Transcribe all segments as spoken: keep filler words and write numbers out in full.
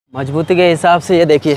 मजबूती के हिसाब से ये देखिए,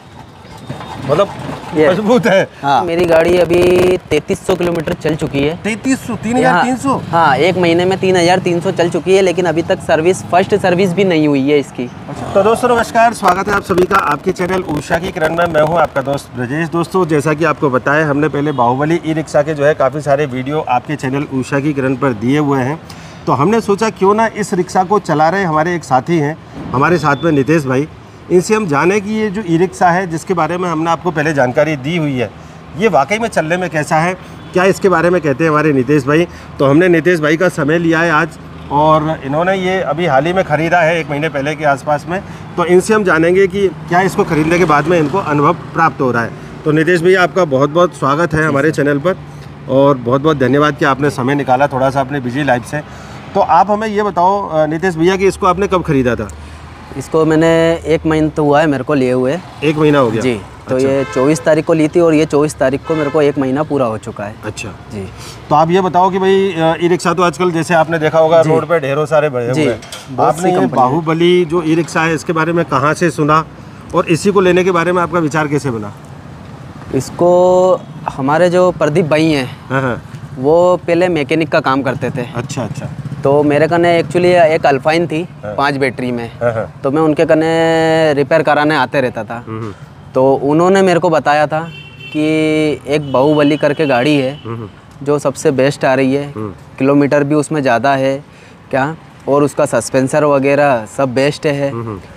मतलब मजबूत है। हाँ, मेरी गाड़ी अभी तैंतीस सौ किलोमीटर चल चुकी है। तैंतीस सौ तीन हजार तीन सौ हाँ, एक महीने में तीन हजार तीन सौ चल चुकी है, लेकिन अभी तक सर्विस फर्स्ट सर्विस भी नहीं हुई है इसकी। तो दोस्तों नमस्कार, स्वागत है आप सभी का आपके चैनल उषा की किरण में। मैं हूं आपका दोस्त ब्रजेश। दोस्तों जैसा कि आपको बताया, हमने पहले बाहुबली ई रिक्शा के जो है काफ़ी सारे वीडियो आपके चैनल उषा की किरण पर दिए हुए हैं। तो हमने सोचा क्यों ना इस रिक्शा को चला रहे हमारे एक साथी हैं, हमारे साथ में नितेश भाई, इनसे हम जाने कि ये जो ई रिक्शा है जिसके बारे में हमने आपको पहले जानकारी दी हुई है, ये वाकई में चलने में कैसा है, क्या इसके बारे में कहते हैं हमारे नितेश भाई। तो हमने नितेश भाई का समय लिया है आज, और इन्होंने ये अभी हाल ही में ख़रीदा है, एक महीने पहले के आसपास में। तो इनसे हम जानेंगे कि क्या इसको ख़रीदने के बाद में इनको अनुभव प्राप्त हो रहा है। तो नितेश भैया, आपका बहुत बहुत स्वागत है हमारे चैनल पर, और बहुत बहुत धन्यवाद कि आपने समय निकाला थोड़ा सा अपने बिजी लाइफ से। तो आप हमें ये बताओ नितेश भैया कि इसको आपने कब ख़रीदा था? इसको मैंने एक महीना तो हुआ है मेरे को लिए हुए। एक महीना हो गया जी। तो अच्छा। ये चौबीस तारीख को ली थी और ये चौबीस तारीख को मेरे को एक महीना पूरा हो चुका है। अच्छा जी। तो आप ये बताओ कि भाई ई रिक्शा तो आजकल जैसे आपने देखा होगा रोड पे ढेरों सारे बड़े हुए हैं, आपने ये बाहुबली जो ई रिक्शा है इसके बारे में कहाँ से सुना, और इसी को लेने के बारे में आपका विचार कैसे बना? इसको हमारे जो प्रदीप भाई हैं, वो पहले मैकेनिक का काम करते थे। अच्छा अच्छा। तो मेरे कने एक्चुअली एक अल्फाइन थी पाँच बैटरी में, तो मैं उनके कने रिपेयर कराने आते रहता था। तो उन्होंने मेरे को बताया था कि एक बाहुबली करके गाड़ी है जो सबसे बेस्ट आ रही है, किलोमीटर भी उसमें ज़्यादा है क्या, और उसका सस्पेंसर वगैरह सब बेस्ट है।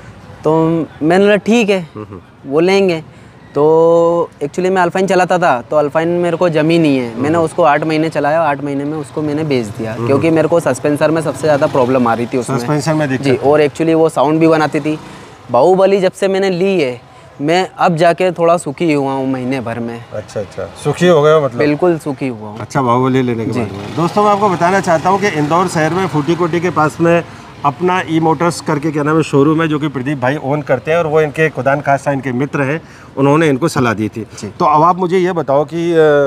तो मैंने बोला ठीक है वो लेंगे। तो एक्चुअली मैं अल्फाइन चलाता था, तो अल्फाइन मेरे को जमी नहीं है, मैंने उसको आठ महीने चलाया, आठ महीने में उसको मैंने बेच दिया, क्योंकि मेरे को सस्पेंसर में सबसे ज़्यादा प्रॉब्लम आ रही थी उसमें। सस्पेंसर में दिक्कत। जी, और एक्चुअली वो साउंड भी बनाती थी। बाहुबली जब से मैंने ली है, मैं अब जाके थोड़ा सुखी हुआ हूँ महीने भर में। अच्छा अच्छा, सुखी हो गए हो मतलब? बिल्कुल सुखी हुआ हूँ। अच्छा, बाहुबली लेने के बाद में। दोस्तों मैं आपको बताना चाहता हूँ कि इंदौर शहर में फूटी कोटी के पास में अपना ई मोटर्स करके क्या नाम है शोरूम है, जो कि प्रदीप भाई ओन करते हैं, और वो इनके खुदान खासा इनके मित्र हैं, उन्होंने इनको सलाह दी थी। तो अब आप मुझे ये बताओ कि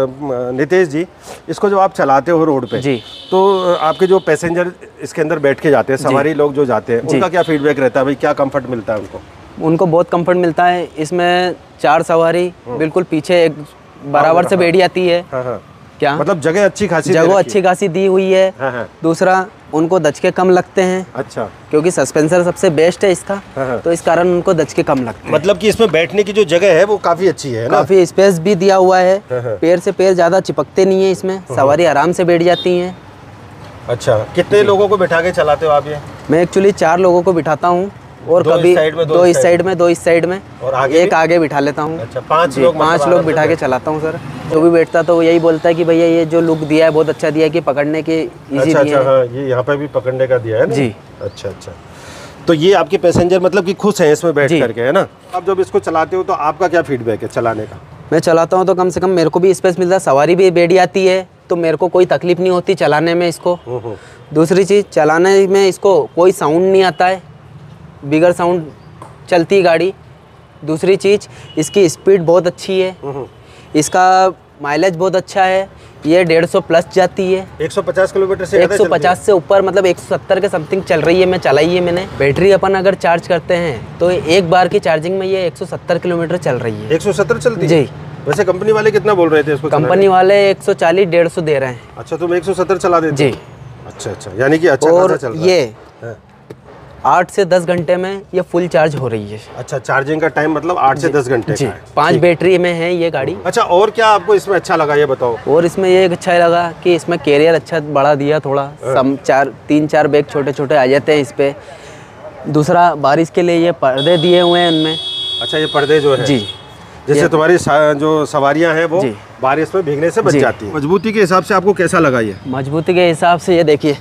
नितेश जी, इसको जब आप चलाते हो रोड पे जी, तो आपके जो पैसेंजर इसके अंदर बैठ के जाते हैं, सवारी लोग जो जाते हैं, उनका क्या फीडबैक रहता है भाई, क्या कंफर्ट मिलता है उनको? उनको बहुत कंफर्ट मिलता है। इसमें चार सवारी बिल्कुल पीछे एक बराबर से बैठ जाती है। क्या मतलब जगह अच्छी खासी जगह अच्छी खासी दी हुई है। हाँ हाँ। दूसरा, उनको दचके कम लगते हैं। अच्छा। क्योंकि सस्पेंसर सबसे बेस्ट है इसका। हाँ हाँ। तो इस कारण उनको दचके कम लगते हैं। मतलब कि इसमें बैठने की जो जगह है वो काफी अच्छी है ना? काफी स्पेस भी दिया हुआ है। हाँ हाँ। पैर से पैर ज्यादा चिपकते नहीं है इसमें, सवारी आराम से बैठ जाती है। अच्छा, कितने लोगों को बिठा के चलाते हो आप ये? मैं एक्चुअली चार लोगों को बिठाता हूँ, और कभी दो इस साइड में, दो इस साइड में, और आगे एक आगे बिठा लेता हूँ। अच्छा, पांच लोग पांच लोग बिठा के चलाता हूँ सर। जो भी बैठता तो वो यही बोलता है कि भैया ये जो लुक दिया है बहुत अच्छा दिया है, कि पकड़ने के इजी दिया है। हाँ, ये यहाँ पे भी पकड़ने का दिया है ना? जी। अच्छा अच्छा। तो ये आपके पैसेंजर मतलब कि खुश हैं इसमें बैठ करके, है ना? आप जब इसको चलाते हो तो आपका क्या फीडबैक है चलाने का? मैं चलाता हूँ तो कम से कम मेरे को भी स्पेस मिलता है, सवारी भी बैठ जाती है, तो मेरे को कोई तकलीफ नहीं होती चलाने में इसको। दूसरी चीज़, चलाने में इसको कोई साउंड नहीं आता है, बिगर साउंड चलती गाड़ी। दूसरी चीज़, इसकी स्पीड बहुत अच्छी है, इसका माइलेज बहुत अच्छा है, ये डेढ़ सौ प्लस जाती है। एक सौ पचास किलोमीटर से एक सौ पचास से ऊपर, मतलब एक सौ सत्तर के समथिंग चल रही है, मैं चलाई है मैंने। बैटरी अपन अगर चार्ज करते हैं तो एक बार की चार्जिंग में ये एक सौ सत्तर किलोमीटर चल रही है। एक सौ सत्तर चलती है जी। वैसे कंपनी वाले कितना बोल रहे थे इसको? कंपनी वाले एक सौ चालीस डेढ़ सौ दे रहे हैं। अच्छा, तुम एक सौ सत्तर चला देते? जी। अच्छा अच्छा, यानी कि अच्छा और चल रहा है। ये आठ से दस घंटे में ये फुल चार्ज हो रही है। अच्छा, चार्जिंग का टाइम मतलब आठ से दस घंटे का है। पांच बैटरी में है ये गाड़ी। अच्छा, और क्या आपको इसमें अच्छा लगा ये बताओ? और इसमें ये अच्छा लगा कि इसमें कैरियर अच्छा बड़ा दिया थोड़ा, सम चार तीन चार बैग छोटे छोटे आ जाते हैं इस पे। दूसरा, बारिश के लिए ये पर्दे दिए हुए हैं उनमें। अच्छा, ये पर्दे जो है जी, जैसे तुम्हारी जो सवारियां हैं वो बारिश में भीगने से बच जाती है। मजबूती के हिसाब से आपको कैसा लगा ये? मजबूती के हिसाब से ये देखिए,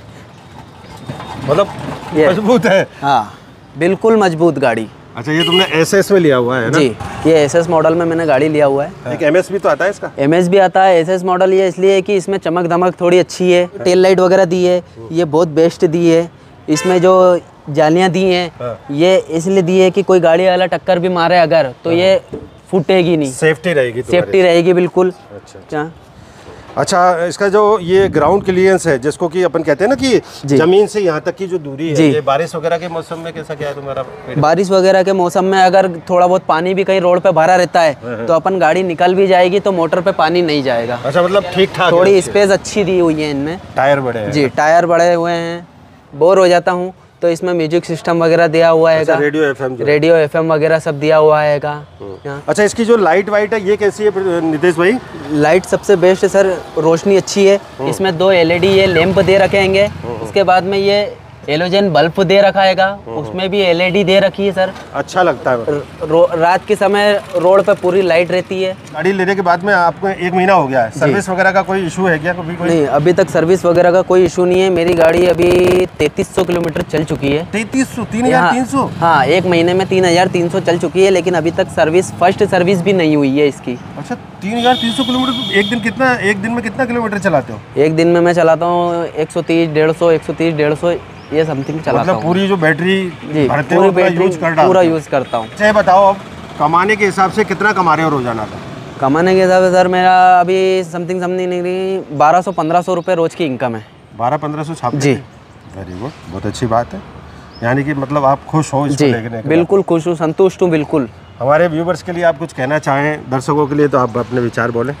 मतलब मजबूत है। हाँ, बिल्कुल मजबूत गाड़ी। अच्छा, ये तुमने एसएस में लिया हुआ है ना? जी, ये एसएस मॉडल में मैंने गाड़ी लिया हुआ है। एक एमएस भी तो आता है इसका? एमएस भी आता है। एसएस मॉडल ये इसलिए है कि इसमें चमक धमक थोड़ी अच्छी है, टेल लाइट वगैरह दी है, ये बहुत बेस्ट दी है। इसमें जो जालियाँ दी हैं ये इसलिए दी है कि कोई गाड़ी वाला टक्कर भी मारे अगर, तो ये फूटेगी नहीं, सेफ्टी रहेगी, सेफ्टी रहेगी बिल्कुल। अच्छा। अच्छा, इसका जो ये ग्राउंड क्लियरेंस है जिसको कि अपन कहते हैं ना कि जमीन से यहाँ तक की जो दूरी है, ये बारिश वगैरह के मौसम में कैसा क्या है तुम्हारा? बारिश वगैरह के मौसम में अगर थोड़ा बहुत पानी भी कहीं रोड पे भरा रहता है तो अपन गाड़ी निकल भी जाएगी तो मोटर पे पानी नहीं जाएगा। अच्छा, मतलब ठीक ठाक, थोड़ी स्पेस अच्छी दी हुई है इनमें। टायर बड़े हैं? जी, टायर बड़े हुए हैं। बोर हो जाता हूँ तो इसमें म्यूजिक सिस्टम वगैरह दिया हुआ है। अच्छा, रेडियो एफएम रेडियो एफएम वगैरह सब दिया हुआ है। अच्छा, इसकी जो लाइट वाइट है ये कैसी है नितेश भाई? लाइट सबसे बेस्ट है सर, रोशनी अच्छी है। इसमें दो एलईडी ये लैंप दे रखे हैं। उसके बाद में ये एलोजन बल्ब दे रखा है, उसमें भी एलईडी दे रखी है सर। अच्छा लगता है। रात के समय रोड पे पूरी लाइट रहती है। गाड़ी लेने के बाद में आपको एक महीना हो गया है, सर्विस वगैरह का कोई इशू है क्या? कभी कोई? नहीं, अभी तक सर्विस वगैरह का कोई इशू नहीं है। मेरी गाड़ी अभी तैतीस सौ किलोमीटर चल चुकी है। तैतीस सौ तीन हजार तीन सौ हाँ, एक महीने में तीन हजार तीन सौ चल चुकी है, लेकिन अभी तक सर्विस फर्स्ट सर्विस भी नहीं हुई है इसकी। अच्छा, तीन हजार तीन सौ किलोमीटर एक दिन कितना एक दिन में कितना किलोमीटर चलाते हो? एक दिन में मैं चलाता हूँ एक सौ तीस डेढ़ सौ एक सौ तीस डेढ़ सौ ये समथिंग चलाता मतलब हूँ। पूरी जो बैटरी भरते हो पूरा यूज कर पूरा यूज करता हूँ। अच्छा, बताओ अब कमाने के हिसाब से कितना कमा रहे हो रोजाना का? कमाने के हिसाब से सर मेरा अभी समथिंग समथिंग नहीं बारह सौ पंद्रह सौ रुपये रोज की इनकम है। बारह पंद्रह सौ छाप? जी, वेरी गुड, बहुत अच्छी बात है। यानी कि मतलब आप खुश हो इसको लेने के? बिल्कुल खुश हूँ, संतुष्ट हूँ बिल्कुल। हमारे व्यूवर्स के लिए आप कुछ कहना चाहें दर्शकों के लिए तो आप अपने विचार बोलें।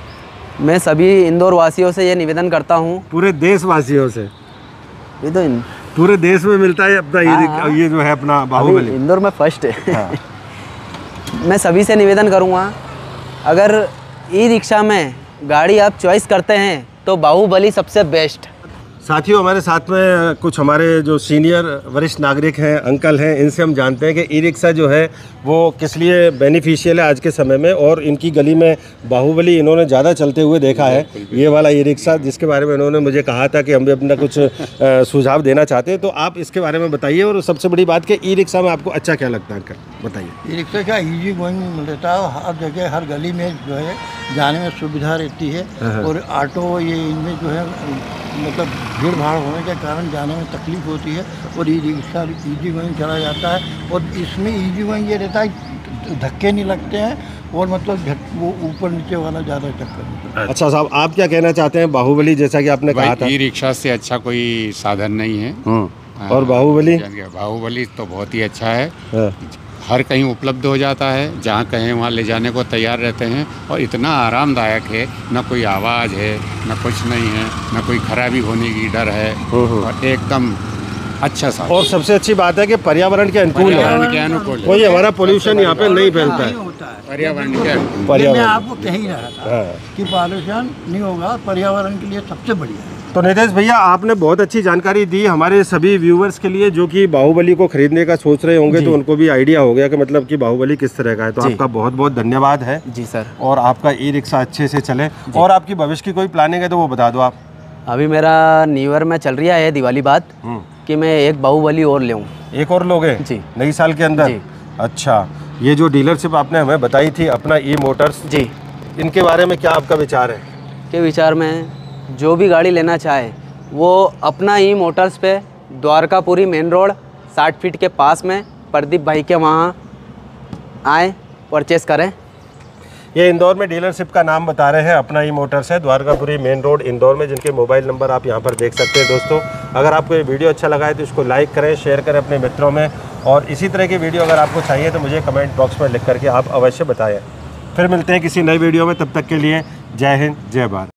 मैं सभी इंदौर वासियों से ये निवेदन करता हूँ, पूरे देश वासियों से, ये तो पूरे देश में मिलता है अपना ये, हाँ, ये जो है अपना बाहुबली इंदौर में फर्स्ट है। हाँ। मैं सभी से निवेदन करूँगा, अगर ई रिक्शा में गाड़ी आप चॉइस करते हैं तो बाहुबली सबसे बेस्ट। साथियों, हमारे साथ में कुछ हमारे जो सीनियर वरिष्ठ नागरिक हैं, अंकल हैं, इनसे हम जानते हैं कि ई रिक्शा जो है वो किस लिए बेनिफिशियल है आज के समय में, और इनकी गली में बाहुबली इन्होंने ज़्यादा चलते हुए देखा है, ये वाला ई रिक्शा जिसके बारे में इन्होंने मुझे कहा था कि हम भी अपना कुछ सुझाव देना चाहते हैं। तो आप इसके बारे में बताइए, और सबसे बड़ी बात कि ई रिक्शा में आपको अच्छा क्या लगता है अंकल, बताइए। ई रिक्शा क्या ईजी गोइंग रहता है, हर जगह हर गली में जो है जाने में सुविधा रहती है, और ऑटो ये इनमें जो है मतलब भीड़ भाड़ होने के कारण जाने में तकलीफ होती है, और ई रिक्शा ईजी गोइंग चला जाता है। और इसमें ईजी गोइंग ये रहता है, धक्के नहीं लगते हैं, और मतलब वो ऊपर नीचे वाला ज़्यादा चक्कर। अच्छा साहब, आप क्या कहना चाहते हैं? बाहुबली जैसा कि आपने कहा था, ई रिक्शा से अच्छा कोई साधन नहीं है। और बाहुबली बाहुबली तो बहुत ही अच्छा है, हर कहीं उपलब्ध हो जाता है, जहाँ कहें वहाँ ले जाने को तैयार रहते हैं, और इतना आरामदायक है, ना कोई आवाज़ है, ना कुछ नहीं है, ना कोई खराबी होने की डर है, और एकदम अच्छा सा। और सबसे अच्छी बात है कि पर्यावरण के अनुकूल है, पर्यावरण के अनुकूल है, कोई हमारा पोल्यूशन यहाँ पे नहीं फैलता है। पर्यावरण के पर्यावरण मैं आपको कह ही रहा था कि पॉल्यूशन नहीं होगा, पर्यावरण के लिए सबसे बढ़िया है। तो नितेश भैया, आपने बहुत अच्छी जानकारी दी हमारे सभी व्यूवर्स के लिए जो कि बाहुबली को खरीदने का सोच रहे होंगे, तो उनको भी आइडिया हो गया कि मतलब कि बाहुबली किस तरह का है। तो आपका बहुत बहुत धन्यवाद है। जी सर। और आपका ई रिक्शा अच्छे से चले, और आपकी भविष्य की कोई प्लानिंग है तो वो बता दो आप। अभी मेरा न्यू ईयर में चल रही है दिवाली बात कि मैं एक बाहुबली और लूँ। एक और लोगे जी नई साल के अंदर? अच्छा, ये जो डीलरशिप आपने हमें बताई थी अपना ई मोटर्स, जी, इनके बारे में क्या आपका विचार है? के विचार में जो भी गाड़ी लेना चाहे वो अपना ई मोटर्स पे द्वारकापुरी मेन रोड साठ फीट के पास में प्रदीप भाई के वहाँ आए, परचेस करें। ये इंदौर में डीलरशिप का नाम बता रहे हैं, अपना ई मोटर्स है, द्वारकापुरी मेन रोड इंदौर में, जिनके मोबाइल नंबर आप यहाँ पर देख सकते हैं। दोस्तों, अगर आपको ये वीडियो अच्छा लगा है तो इसको लाइक करें, शेयर करें अपने मित्रों में, और इसी तरह की वीडियो अगर आपको चाहिए तो मुझे कमेंट बॉक्स में लिख करके आप अवश्य बताएं। फिर मिलते हैं किसी नई वीडियो में, तब तक के लिए जय हिंद, जय भारत।